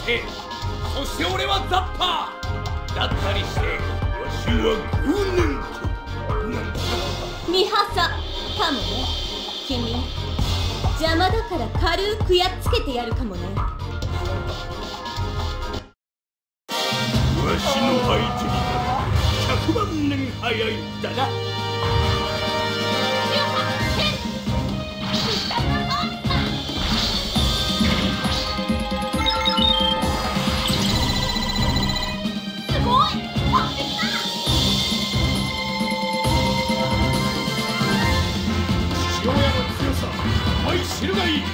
て、そして俺はザッパーだったりして、わしはグーネンコなんだ。 ミハサかもね。君邪魔だから軽くやっつけてやるかもね。 わしの相手になる100万年早いんだな。知るがいい。出て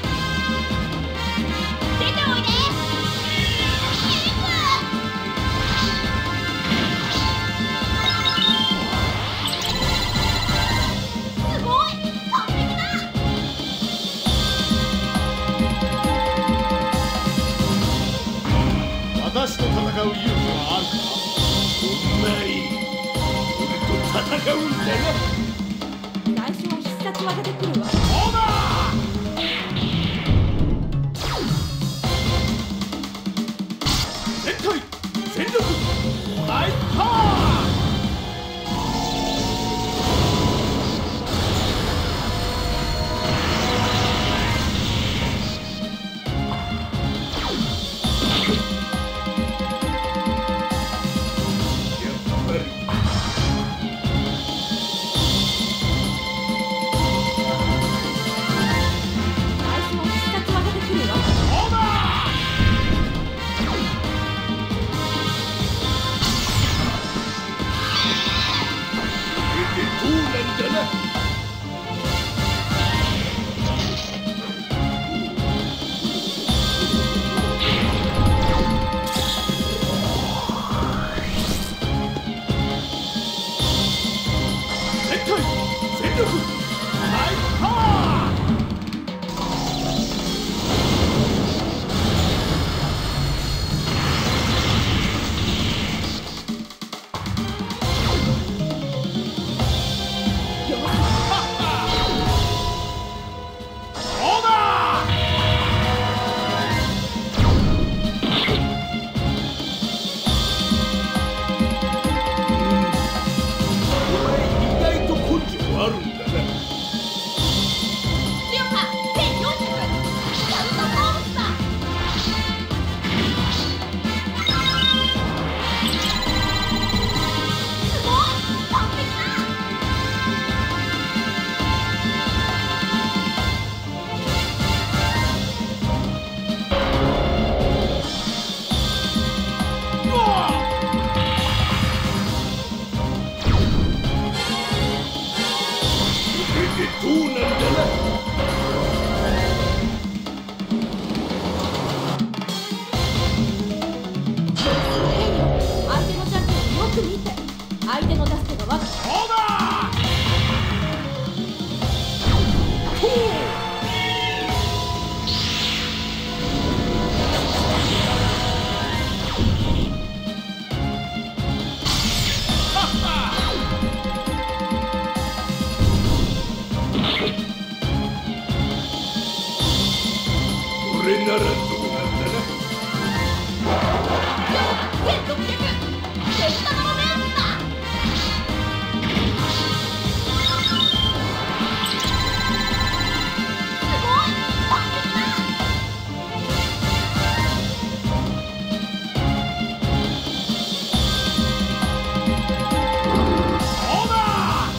おいで。すごい完璧だ。 私と戦う勇気はあるか。お前俺と戦うんだな。 最初は必殺技で来るわ。 オーバー。全力ライトパワー。やっぱり最初は必殺技で来るわ。 オーバー。どうなんだな。全体全力ライトパワー。あるんだな。 強さ1400シャウトモンスター。すごい完璧だ。 どうなんだな。 相手のジャッジをよく見て、相手の出す手がわかる。 オーバー。ほう。これならどうなんだな。 1600デジタルロメンタ。すごい完璧だ。 オーバー。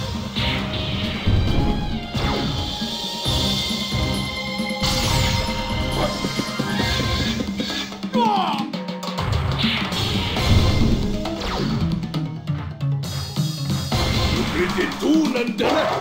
これでどうなんだな。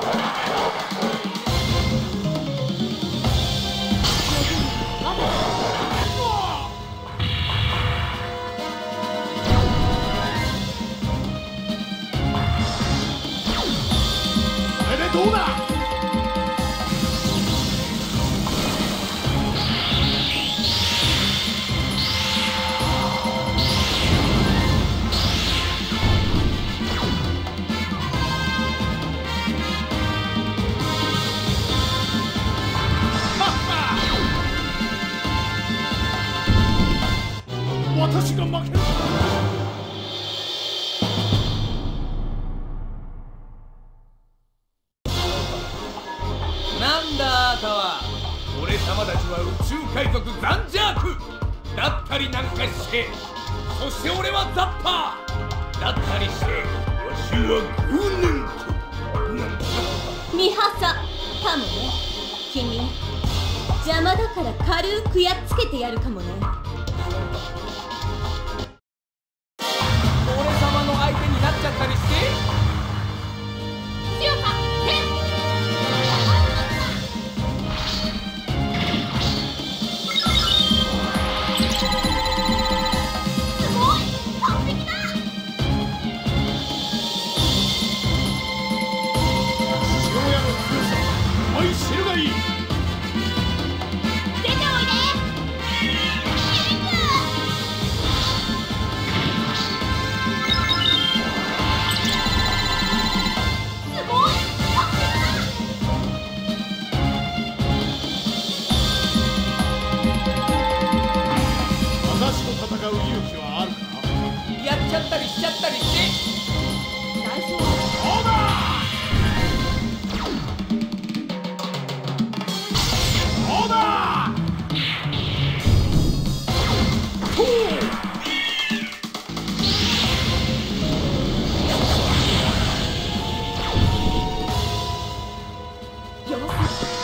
これでどうだ。 て、そして俺はザッパーだったりして、わしはグーネンコなんだ。 ミハサかもね。君邪魔だから軽くやっつけてやるかもね。 俺様の相手になっちゃったりして。 強さすごい完璧だ。 父親の強さお前知るがいい。 出ておいで。すごい完璧だ。 私と戦う勇気はあるか。 やっちゃったりしちゃったりして。 大丈夫。 そうだそうだほう。 よし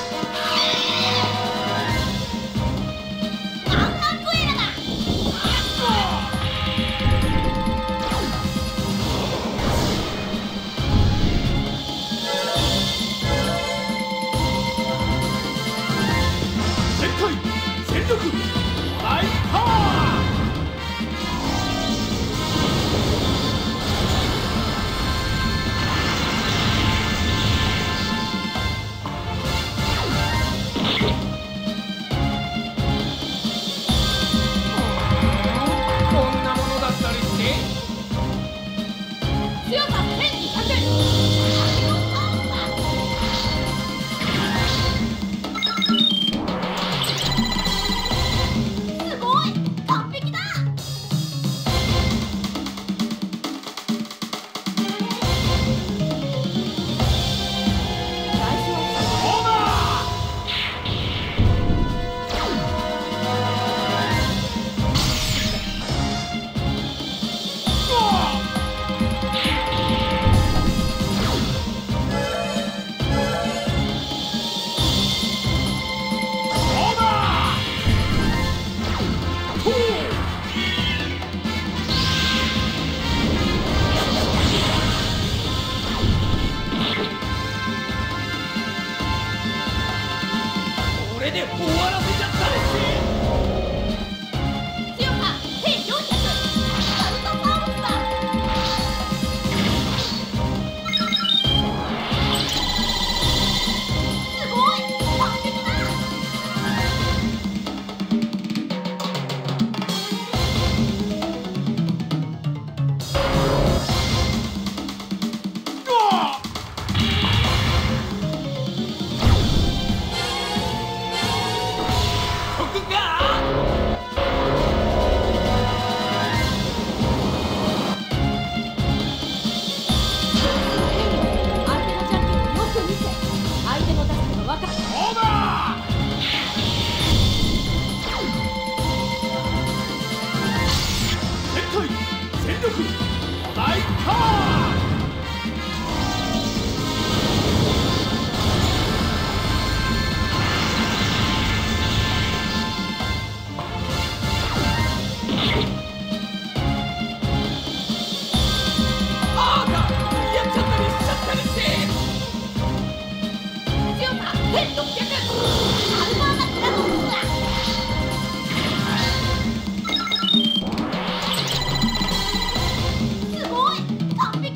ワンハンドエラだ。 全開全力大パワー。 こんなものだったりして。 強さ1200。すごい完璧だ。大丈夫。 そうだそうだほう。これで終わらせちゃったりして。 強さ1400。サルタサウルスだ。すごい完璧だ。 徳が相手のジャンプをよく見て、相手の助けが分かる。 そうだ全開全力大パワー。 あーたやっちゃったりしちゃったりして。 強さ1600。アルバーナクラドンスだ。すごい完璧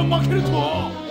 負けるとは